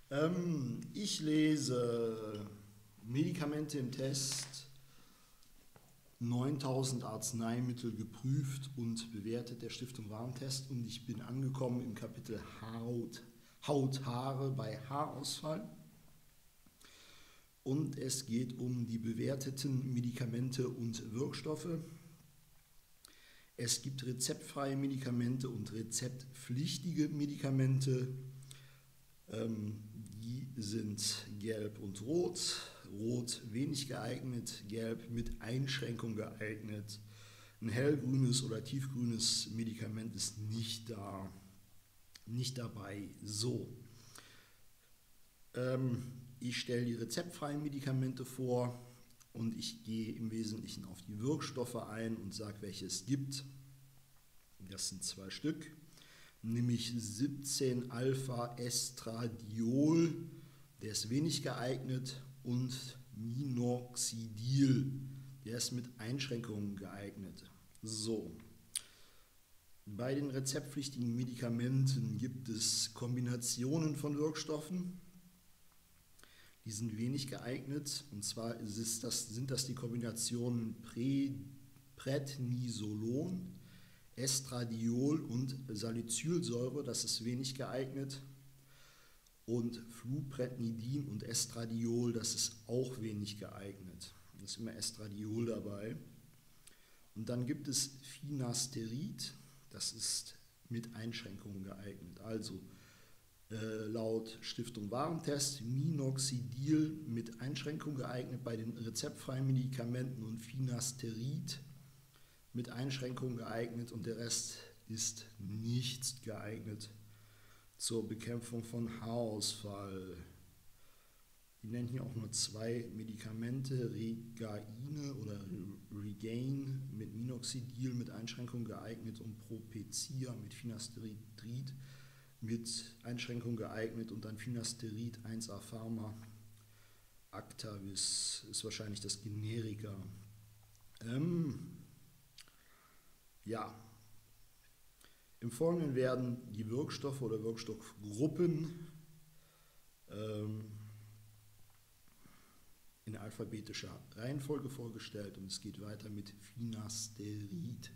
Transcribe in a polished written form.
Ich lese Medikamente im Test, 9000 Arzneimittel geprüft und bewertet der Stiftung Warentest, und ich bin angekommen im Kapitel Haut, Haare bei Haarausfall, und es geht um die bewerteten Medikamente und Wirkstoffe. Es gibt rezeptfreie Medikamente und rezeptpflichtige Medikamente. Die sind gelb und rot. Rot wenig geeignet, gelb mit Einschränkung geeignet. Ein hellgrünes oder tiefgrünes Medikament ist nicht dabei. So, ich stelle die rezeptfreien Medikamente vor und ich gehe im Wesentlichen auf die Wirkstoffe ein und sage, welche es gibt. Das sind 2 Stück. Nämlich 17-Alpha-Estradiol, der ist wenig geeignet, und Minoxidil, der ist mit Einschränkungen geeignet. So, bei den rezeptpflichtigen Medikamenten gibt es Kombinationen von Wirkstoffen, die sind wenig geeignet, und zwar sind das die Kombinationen Prednisolon, Estradiol und Salicylsäure, das ist wenig geeignet, und Fluprednidin und Estradiol, das ist auch wenig geeignet. Da ist immer Estradiol dabei. Und dann gibt es Finasterid, das ist mit Einschränkungen geeignet. Also laut Stiftung Warentest Minoxidil mit Einschränkung geeignet bei den rezeptfreien Medikamenten und Finasterid mit Einschränkungen geeignet, und der Rest ist nicht geeignet zur Bekämpfung von Haarausfall. Die nennen hier auch nur 2 Medikamente, Regaine oder Regain mit Minoxidil mit Einschränkung geeignet und Propezia mit Finasterid mit Einschränkung geeignet, und dann Finasterid 1A Pharma. Actavis ist wahrscheinlich das Generika. Ja, im Folgenden werden die Wirkstoffe oder Wirkstoffgruppen in alphabetischer Reihenfolge vorgestellt, und es geht weiter mit Finasterid.